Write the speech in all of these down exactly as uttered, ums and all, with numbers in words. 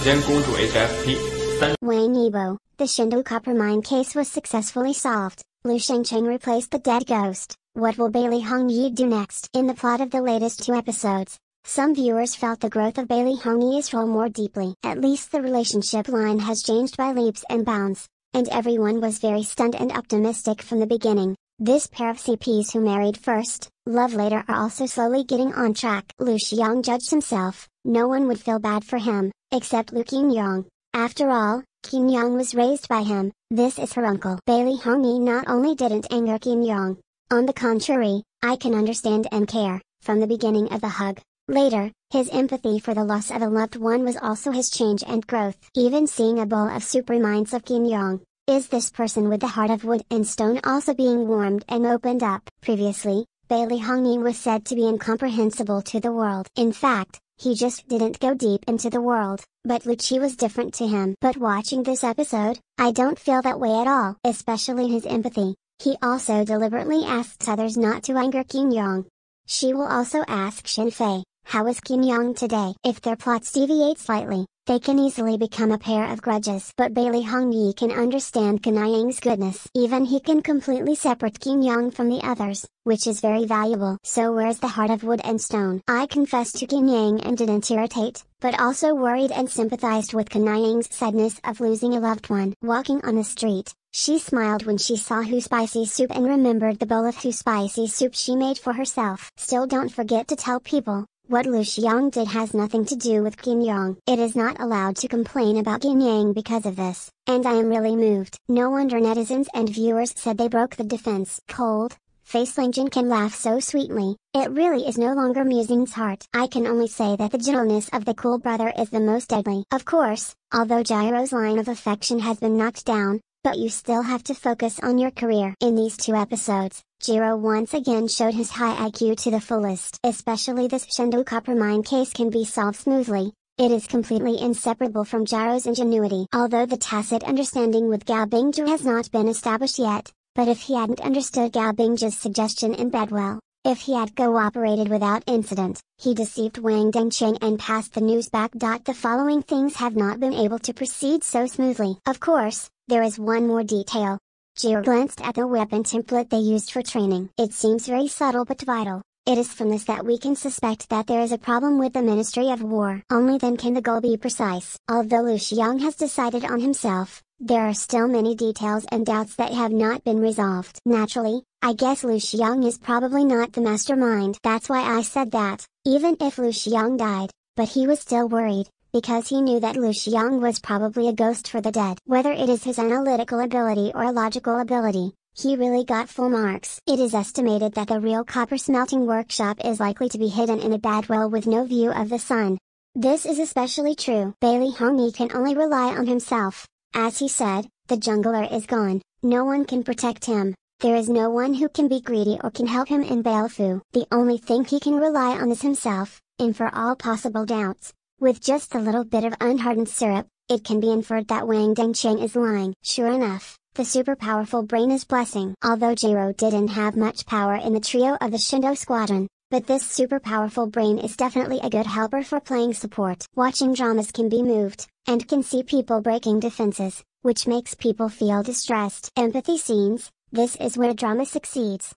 间公主 H F P 三。 Wang Yibo, the Shindo copper mine case was successfully solved. Lu Shengcheng replaced the dead ghost. What will Bailey Hongyi do next? In the plot of the latest two episodes, some viewers felt the growth of Bailey Hongyi's role more deeply. At least the relationship line has changed by leaps and bounds, and everyone was very stunned and optimistic from the beginning. This pair of C Ps who married first, love later are also slowly getting on track. Lu Xiang judged himself. No one would feel bad for him, except Lu Qingyang. After all, Qingyang was raised by him. This is her uncle. Bailey Hongyi not only didn't anger Qingyang. On the contrary, I can understand and care, from the beginning of the hug. Later, his empathy for the loss of a loved one was also his change and growth. Even seeing a bowl of soup reminds of Qingyang. Is this person with the heart of wood and stone also being warmed and opened up? Previously, Bailey Hongyi was said to be incomprehensible to the world. In fact, he just didn't go deep into the world, but Lu Qi was different to him. But watching this episode, I don't feel that way at all. Especially his empathy. He also deliberately asks others not to anger Qingyang. She will also ask Shen Fei, how is Qingyang today? If their plots deviate slightly, they can easily become a pair of grudges. But Bailey Hongyi can understand Qingyang's goodness. Even he can completely separate Qingyang from the others, which is very valuable. So where's the heart of wood and stone? I confessed to Qingyang and didn't irritate, but also worried and sympathized with Qingyang's sadness of losing a loved one. Walking on the street, she smiled when she saw Hu spicy soup and remembered the bowl of Hu spicy soup she made for herself. Still, don't forget to tell people, what Lu Xiang did has nothing to do with Qingyang. It is not allowed to complain about Qingyang because of this, and I am really moved. No wonder netizens and viewers said they broke the defense. Cold face Lingjin can laugh so sweetly, it really is no longer Musing's heart. I can only say that the gentleness of the cool brother is the most deadly. Of course, although Jiro's line of affection has been knocked down, but you still have to focus on your career. In these two episodes, Jiro once again showed his high I Q to the fullest. Especially this Shendo copper mine case can be solved smoothly. It is completely inseparable from Jiro's ingenuity. Although the tacit understanding with Gao Bingzhi has not been established yet, but if he hadn't understood Gao Bingzhi's suggestion in Bedwell, if he had cooperated without incident, he deceived Wang Dengcheng and passed the news back. The following things have not been able to proceed so smoothly. Of course, there is one more detail. Jiro glanced at the weapon template they used for training. It seems very subtle but vital. It is from this that we can suspect that there is a problem with the Ministry of War. Only then can the goal be precise. Although Lu Xiang has decided on himself, there are still many details and doubts that have not been resolved. Naturally, I guess Lu Xiang is probably not the mastermind. That's why I said that, even if Lu Xiang died, but he was still worried, because he knew that Lu Xiang was probably a ghost for the dead. Whether it is his analytical ability or logical ability, he really got full marks. It is estimated that the real copper smelting workshop is likely to be hidden in a bad well with no view of the sun. This is especially true. Bailey Hongyi can only rely on himself. As he said, the jungler is gone, no one can protect him. There is no one who can be greedy or can help him in Balfu. The only thing he can rely on is himself, and for all possible doubts, with just a little bit of unhardened syrup, it can be inferred that Wang Dengcheng is lying. Sure enough, the super powerful brain is blessing. Although Jiro didn't have much power in the trio of the Shindo squadron, but this super powerful brain is definitely a good helper for playing support. Watching dramas can be moved, and can see people breaking defenses, which makes people feel distressed. Empathy scenes, this is where drama succeeds.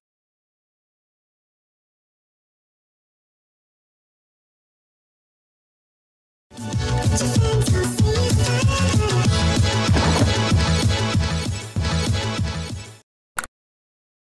Just